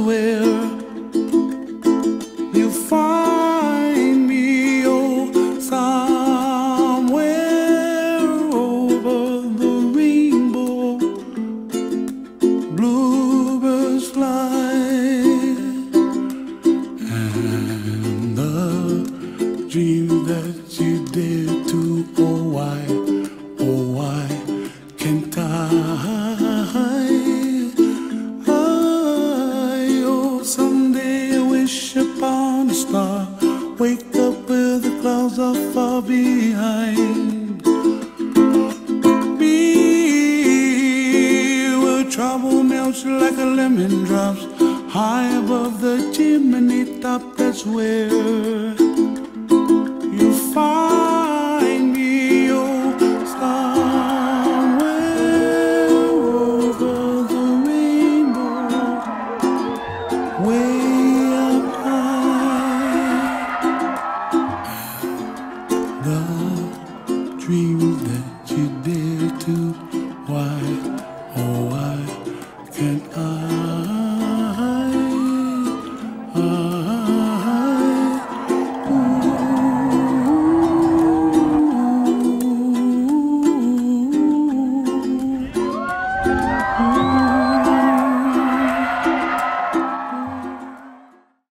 where you find me, oh, somewhere over the rainbow. Bluebirds fly, and the dream that you dare to, oh why can't I? Oh, someday I wish upon a star, wake up where the clouds are far behind me, where trouble melts like a lemon drops high above the chimney top. That's where you find me, oh, somewhere over the rainbow, way